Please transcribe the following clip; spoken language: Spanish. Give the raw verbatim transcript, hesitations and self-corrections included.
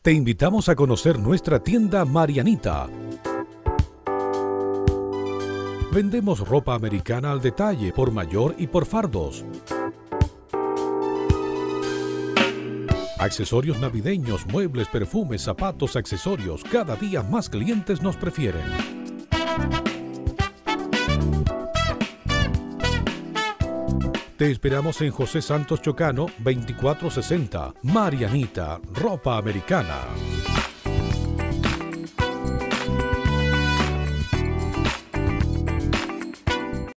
Te invitamos a conocer nuestra tienda Marianita. Vendemos ropa americana al detalle, por mayor y por fardos. Accesorios navideños, muebles, perfumes, zapatos, accesorios. Cada día más clientes nos prefieren. Te esperamos en José Santos Chocano, veinticuatro sesenta. Marianita, ropa americana.